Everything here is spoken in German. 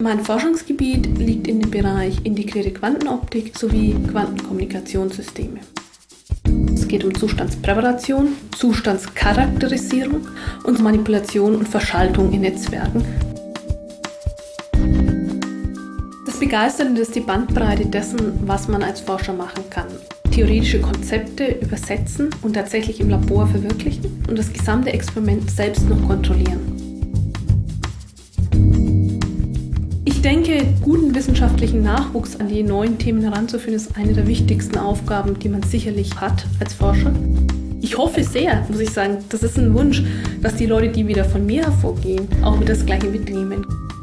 Mein Forschungsgebiet liegt in dem Bereich integrierte Quantenoptik sowie Quantenkommunikationssysteme. Es geht um Zustandspräparation, Zustandscharakterisierung und Manipulation und Verschaltung in Netzwerken. Das Begeisternde ist die Bandbreite dessen, was man als Forscher machen kann. Theoretische Konzepte übersetzen und tatsächlich im Labor verwirklichen und das gesamte Experiment selbst noch kontrollieren. Ich denke, guten wissenschaftlichen Nachwuchs an die neuen Themen heranzuführen, ist eine der wichtigsten Aufgaben, die man sicherlich hat als Forscher. Ich hoffe sehr, muss ich sagen, das ist ein Wunsch, dass die Leute, die wieder von mir hervorgehen, auch wieder das Gleiche mitnehmen.